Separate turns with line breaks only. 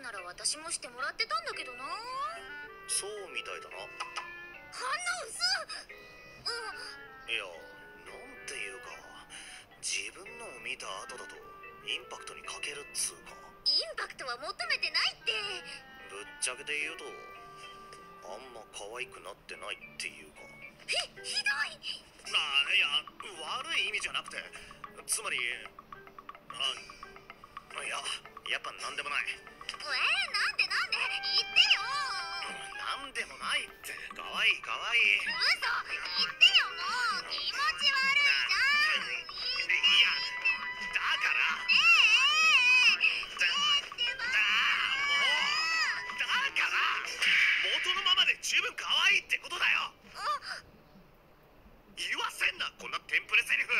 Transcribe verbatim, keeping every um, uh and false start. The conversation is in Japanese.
なら私もしてもらってたんだけどな。
そうみたいだな。
反応薄っ。
いや、なんていうか、自分のを見た後だとインパクトに欠けるっつうか。
インパクトは求めてないって。
ぶっちゃけて言うと、あんま可愛くなってないっていうか。
ひひどい。
あ、いや、悪い意味じゃなくて、つまり、あ、いや、やっぱなんでもない。
えー、なんでなんで言ってよ。
なんでもないって。可愛い可愛い。
嘘言ってよ、もう気持ち悪いじゃん。
いや、だから
ねえ
だだもうだから元のままで十分可愛いってことだよ。
あ
言わせんな、こんなテンプレセリフ。